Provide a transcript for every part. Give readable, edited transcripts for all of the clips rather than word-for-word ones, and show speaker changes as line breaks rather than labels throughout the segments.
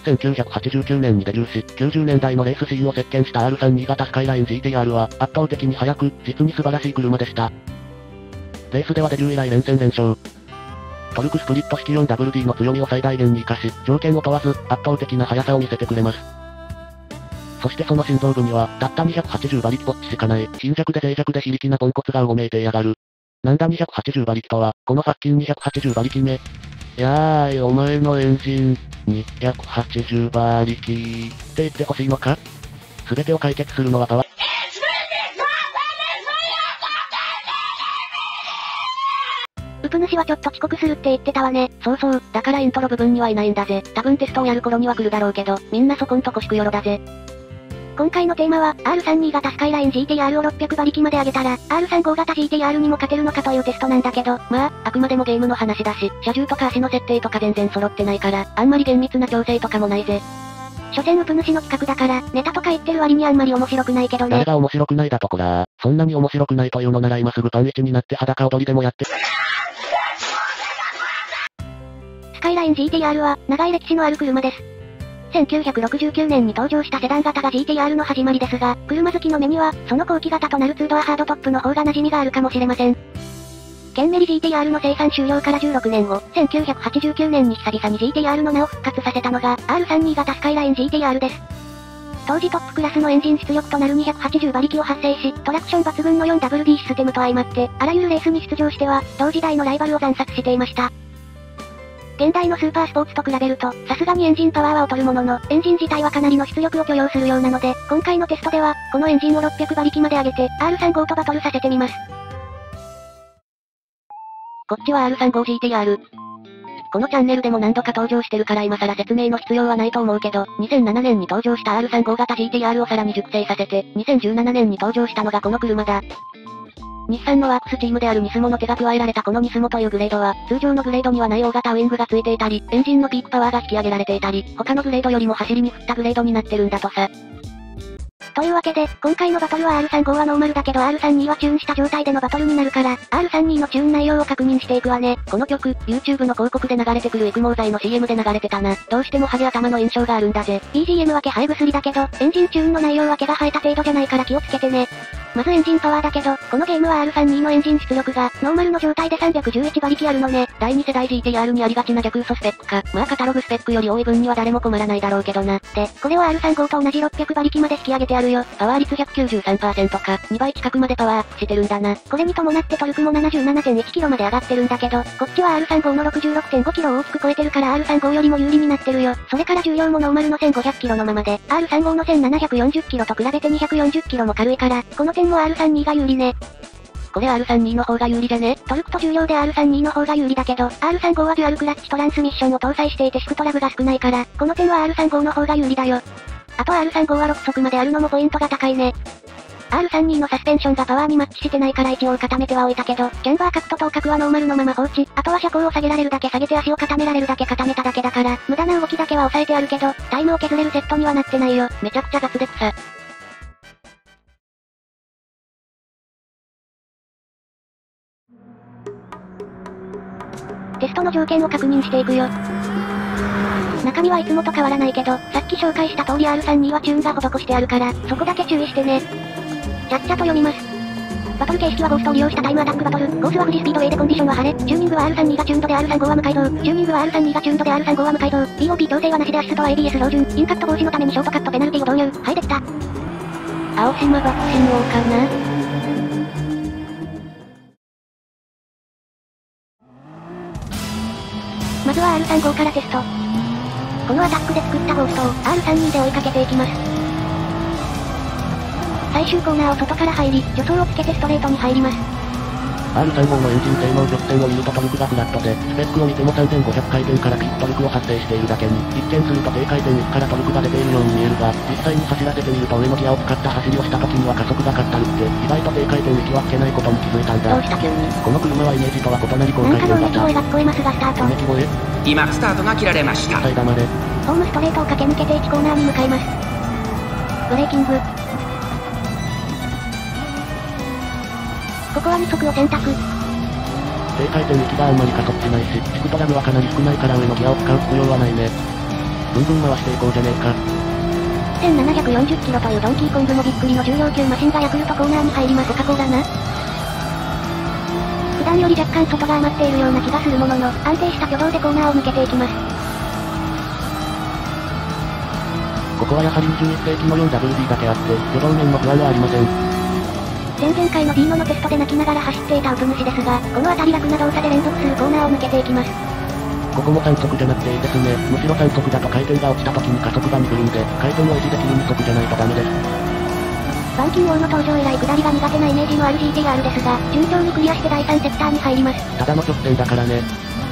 1989年にデビューし、90年代のレースシーンを席巻した R3 新型スカイライン GTR は、圧倒的に速く、実に素晴らしい車でした。レースではデビュー以来連戦連勝。トルクスプリット式 4WD の強みを最大限に活かし、条件を問わず、圧倒的な速さを見せてくれます。そしてその心臓部には、たった280馬力ポッチしかない、貧弱で脆弱で非力なポンコツがうごめいてやがる。なんだ280馬力とは、このファッキン280馬力め。やーい、お前のエンジン、280馬力って言ってほしいのか？すべてを解決するのはパワー。
ウプ主はちょっと遅刻するって言ってたわね。そうそう、だからイントロ部分にはいないんだぜ。多分テストをやる頃には来るだろうけど、みんなそこんとこしくよろだぜ。今回のテーマは、R32 型スカイライン GTR を600馬力まで上げたら、R35 型 GTR にも勝てるのかというテストなんだけど、まあ、あくまでもゲームの話だし、車重とか足の設定とか全然揃ってないから、あんまり厳密な調整とかもないぜ。所詮ウプ主の企画だから、ネタとか言ってる割にあんまり面白くないけどね。
誰が面白くないだとこら。そんなに面白くないというのなら今すぐパンイチになって裸踊りでもやって。
スカイライン GTR は、長い歴史のある車です。1969年に登場したセダン型が GTR の始まりですが、車好きの目には、その後期型となる2ドアハードトップの方が馴染みがあるかもしれません。ケンメリ GTR の生産終了から16年後、1989年に久々に GTR の名を復活させたのが、R32 型スカイライン GTR です。当時トップクラスのエンジン出力となる280馬力を発生し、トラクション抜群の 4WD システムと相まって、あらゆるレースに出場しては、同時代のライバルを惨殺していました。現代のスーパースポーツと比べると、さすがにエンジンパワーは劣るものの、エンジン自体はかなりの出力を許容するようなので、今回のテストでは、このエンジンを600馬力まで上げて、R35 とバトルさせてみます。こっちは R35GTR。このチャンネルでも何度か登場してるから今更説明の必要はないと思うけど、2007年に登場した R35 型 GTR をさらに熟成させて、2017年に登場したのがこの車だ。日産のワークスチームであるニスモの手が加えられたこのニスモというグレードは、通常のグレードにはない大型ウィングがついていたり、エンジンのピークパワーが引き上げられていたり、他のグレードよりも走りに振ったグレードになってるんだとさ。というわけで、今回のバトルは R35 はノーマルだけど R32 はチューンした状態でのバトルになるから、R32 のチューン内容を確認していくわね。この曲、YouTube の広告で流れてくる育毛剤の CM で流れてたな。どうしてもハゲ頭の印象があるんだぜ。BGM は毛生え薬だけど、エンジンチューンの内容は毛が生えた程度じゃないから気をつけてね。まずエンジンパワーだけど、このゲームは R32 のエンジン出力が、ノーマルの状態で311馬力あるのね。第2世代 GTR にありがちな逆嘘スペックか。まあカタログスペックより多い分には誰も困らないだろうけどな。で、これを R35 と同じ600馬力まで引き上げてあるよ。パワー率193% か、2倍近くまでパワーアップしてるんだな。これに伴ってトルクも 77.1 キロまで上がってるんだけど、こっちは R35 の 66.5 キロを大きく超えてるから R35 よりも有利になってるよ。それから重量もノーマルの1500キロのままで、R35 の1740キロと比べて240キロも軽いから、この点も R32 が有利ね。これ R32 の方が有利じゃね？トルクと重量で R32 の方が有利だけど、R35 はデュアルクラッチトランスミッションを搭載していてシフトラグが少ないから、この点は R35 の方が有利だよ。あと R35 は6速まであるのもポイントが高いね。R32 のサスペンションがパワーにマッチしてないから一応固めてはおいたけど、キャンバー角と頭角はノーマルのまま放置、あとは車高を下げられるだけ下げて足を固められるだけ固めただけだから、無駄な動きだけは抑えてあるけど、タイムを削れるセットにはなってないよ。めちゃくちゃ雑で草。テストの条件を確認していくよ。中身はいつもと変わらないけど、さっき紹介した通り R32 はチューンが施してあるから、そこだけ注意してね。ちゃっちゃと読みます。バトル形式はゴーストを利用したタイムアタックバトル。コースは富士スピードウェイでコンディションは晴れ。チューニングは R32 がチューンドで R35 は無改造。チューニングは R32 がチューンドで R35 は無改造。POP 強制はなしでアシストは ABS 標準。インカット防止のためにショートカットペナルティを導入。はいできた。青島爆心王かな。まずは R35 からテスト。このアタックで作ったゴーストを R32 で追いかけていきます。最終コーナーを外から入り、助走をつけてストレートに入ります。
R35 のエンジン性能曲線を見るとトルクがフラットで、スペックを見ても3500回転からピットルクを発生しているだけに、一見すると低回転域からトルクが出ているように見えるが、実際に走らせてみると上のギアを使った走りをした時には加速がかったるって、意外と低回転域は吹けないことに気づいたんだ。
どうした急に。
この車はイメージとは異なり高回転型。
なんかのうめき声が聞こえますがスタート。
うめき声？
今スタートが切られました。
はい、黙れ。
ホームストレートを駆け抜けて1コーナーに向かいます。ブレーキング。ここは2速を選択。
低回転域があんまり加速しないし、シフトラグはかなり少ないから上のギアを使う必要はないね。 ブンブン回していこうじゃねえか。
1740キロというドンキーコングもびっくりの重量級マシンがヤクルトコーナーに入ります。コカ・コーラな。普段より若干外が余っているような気がするものの、安定した挙動でコーナーを抜けていきます。
ここはやはり21世紀の 4WD だけあって、挙動面の不安はありません。
前々回のディーノのテストで泣きながら走っていたウプ主ですが、この辺り楽な動作で連続するコーナーを抜けていきます。
ここも3速じゃなくていいですね。むしろ3速だと回転が落ちた時に加速が鈍るんで、回転を維持できる2速じゃないとダメです。
板金王の登場以来下りが苦手なイメージのある GTR ですが、順調にクリアして第3セクターに入ります。
ただの直線だからね。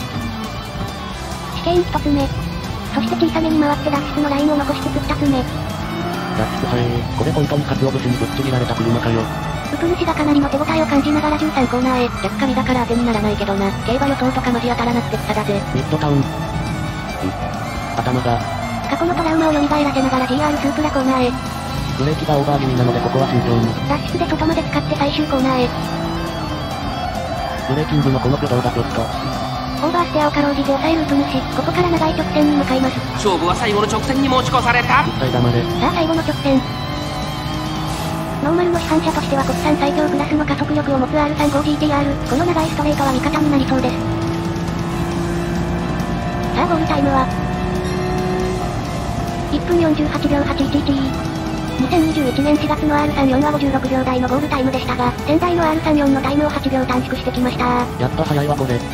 試験1つ目。そして小さめに回って脱出のラインを残しつつ2つ目。
脱出はこれ本当に鰹節にぶっちぎられた車かよ。
ウプ主がかなりの手応えを感じながら13コーナーへ。若干だから当てにならないけどな。競馬予想とかマジ当たらなくて草だぜ。
ミッドタウン。頭が。
過去のトラウマを蘇らせながら GR スープラコーナーへ。
ブレーキがオーバー気味なのでここは慎重に。
脱出で外まで使って最終コーナーへ。
ブレーキングのこの挙動がちょっと。
オーバーステアをかろうじて抑えるウプ主。ここから長い直線に向かいます。
勝負は最後の直線に持ち越された。
一切黙れ。
さあ最後の直線。ノーマルの市販車としては国産最強クラスの加速力を持つ R35GTR。この長いストレートは味方になりそうです。さあゴールタイムは1分48秒 81t。2021年4月の R34 は56秒台のゴールタイムでしたが、先代の R34 のタイムを8秒短縮してきました。
やっぱ早いわこれ。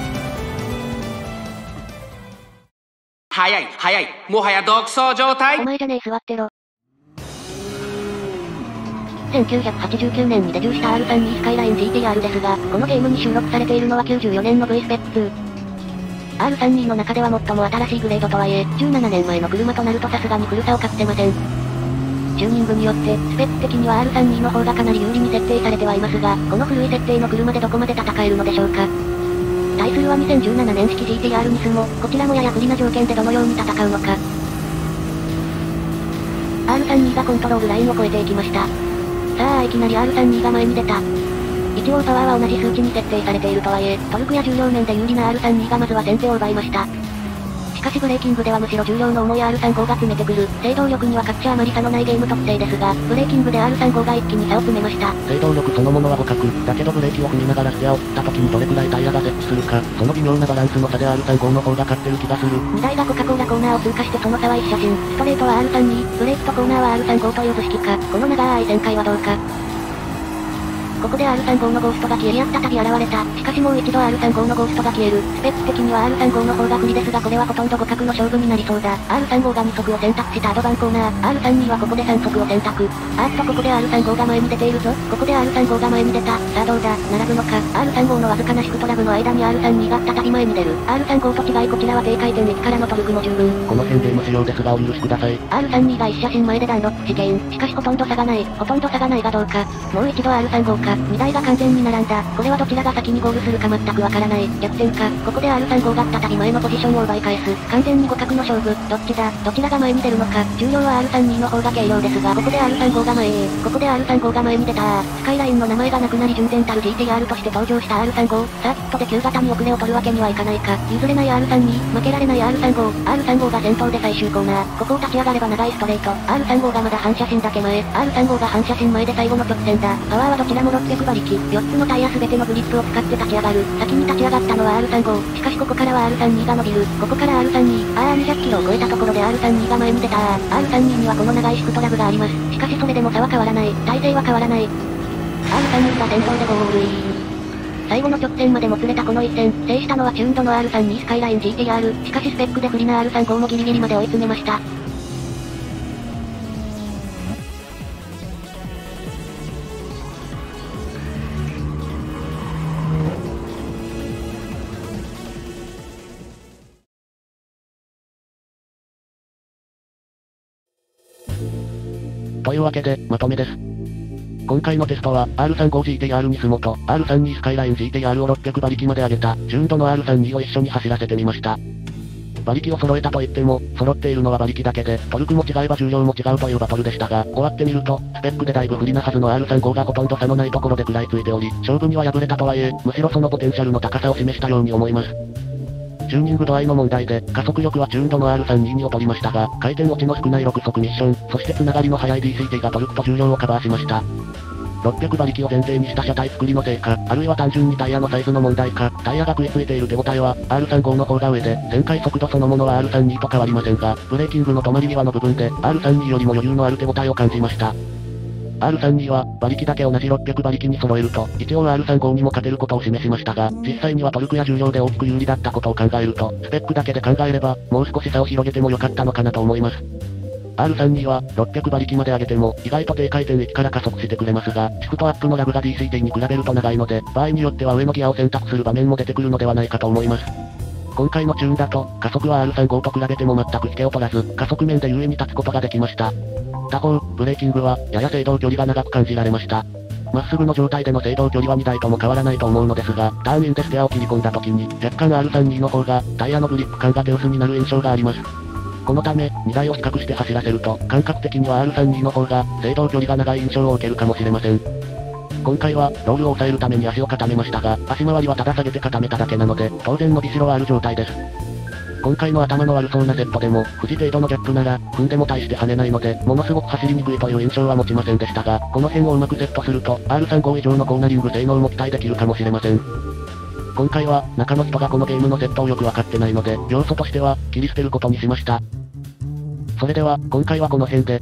早い早い、もはや独走状態。
お前じゃねえ座ってろ。1989年にデビューした R32 スカイライン GTR ですが、このゲームに収録されているのは94年の V スペック2。R32 の中では最も新しいグレードとはいえ、17年前の車となるとさすがに古さを隠せません。チューニングによって、スペック的には R32 の方がかなり有利に設定されてはいますが、この古い設定の車でどこまで戦えるのでしょうか。対するは2017年式 GTR ニスモ、こちらもやや不利な条件でどのように戦うのか。R32 がコントロールラインを越えていきました。さあいきなり R32 が前に出た。一応パワーは同じ数値に設定されているとはいえ、トルクや重量面で有利な R32 がまずは先手を奪いました。しかしブレーキングではむしろ重量の重い R35 が詰めてくる。制動力には勝っちゃあまり差のないゲーム特性ですが、ブレーキングで R35 が一気に差を詰めました。
制動力そのものは互角。だけどブレーキを踏みながらステアを振った時にどれくらいタイヤが接地するか、その微妙なバランスの差で R35 の方が勝ってる気がする。
2台がコカ・コーラコーナーを通過してその差は一写真。ストレートは R32、ブレーキとコーナーは R35 という図式か。この長い旋回はどうか。ここで R35 のゴーストが消え再び現れた。しかしもう一度 R35 のゴーストが消える。スペック的には R35 の方が不利ですがこれはほとんど互角の勝負になりそうだ。R35 が2速を選択したアドバンコーナー。R32 はここで3速を選択。ここで R35 が前に出ているぞ。ここで R35 が前に出た。さあどうだ、並ぶのか。R35 のわずかなシフトラブの間に R32 が再び前に出る。R35 と違いこちらは低回転域からのトルクも十分。
この辺で無使用ですがお許しください。
R32 が一写真前でダンロップ試験。しかしほとんど差がない。ほとんど差がないがどうか。もう一度 R35 か。2台が完全に並んだ。これはどちらが先にゴールするか全くわからない。逆転か。ここで R35 が再び前のポジションを奪い返す。完全に互角の勝負。どっちだ。どちらが前に出るのか。重量は R32 の方が軽量ですが、ここで R35 が前へ。ここで R35 が前に出た。スカイラインの名前がなくなり純然たる GTR として登場した R35。サーキットで旧型に遅れを取るわけにはいかないか。譲れない R32。負けられない R35。R35 が先頭で最終コーナー。ここを立ち上がれば長いストレート。R35 がまだ反射神だけ前。R35 が反射神前で最後の直線だ。パワーはどちらも600馬力。4つのタイヤ全てのグリップを使って立ち上がる。先に立ち上がったのは R35。しかしここからは R32 が伸びる。ここから R32。200キロを超えたところで R32 が前に出た。R32 にはこの長いシフトラブがあります。しかしそれでも差は変わらない。体勢は変わらない。R32 が先頭でゴールイン。最後の直線までもつれたこの一戦、制したのはチューンドの R32 スカイライン GTR。しかしスペックで不利な R35 もギリギリまで追い詰めました。
というわけで、まとめです。今回のテストは、R35GTR ニスモと、R32 スカイライン GTR を600馬力まで上げた、チューンドの R32 を一緒に走らせてみました。馬力を揃えたといっても、揃っているのは馬力だけで、トルクも違えば重量も違うというバトルでしたが、終わってみると、スペックでだいぶ不利なはずの R35 がほとんど差のないところで食らいついており、勝負には敗れたとはいえ、むしろそのポテンシャルの高さを示したように思います。 チューニング度合いの問題で、加速力はチューン度の R32 に劣りましたが、回転落ちの少ない6速ミッション、そして繋がりの速い DCT がトルクと重量をカバーしました。600馬力を前提にした車体作りのせいか、あるいは単純にタイヤのサイズの問題か、タイヤが食いついている手応えは、R35 の方が上で、旋回速度そのものは R32 と変わりませんが、ブレーキングの止まり際の部分で、R32 よりも余裕のある手応えを感じました。R32 は、馬力だけ同じ600馬力に揃えると、一応 R35 にも勝てることを示しましたが、実際にはトルクや重量で大きく有利だったことを考えると、スペックだけで考えれば、もう少し差を広げても良かったのかなと思います。R32 は、600馬力まで上げても、意外と低回転域から加速してくれますが、シフトアップのラグが DCT に比べると長いので、場合によっては上のギアを選択する場面も出てくるのではないかと思います。今回のチューンだと、加速は R35 と比べても全く引けを取らず、加速面で優位に立つことができました。他方、ブレーキングは、やや制動距離が長く感じられました。まっすぐの状態での制動距離は2台とも変わらないと思うのですが、ターンインでステアを切り込んだ時に、若干 R32 の方が、タイヤのグリップ感が手薄になる印象があります。このため、2台を比較して走らせると、感覚的には R32 の方が、制動距離が長い印象を受けるかもしれません。今回は、ロールを抑えるために足を固めましたが、足回りはただ下げて固めただけなので、当然伸びしろはある状態です。今回の頭の悪そうなセットでも、富士程度のギャップなら、踏んでも大して跳ねないので、ものすごく走りにくいという印象は持ちませんでしたが、この辺をうまくセットすると、R35 以上のコーナリング性能も期待できるかもしれません。今回は、中の人がこのゲームのセットをよくわかってないので、要素としては、切り捨てることにしました。それでは、今回はこの辺で。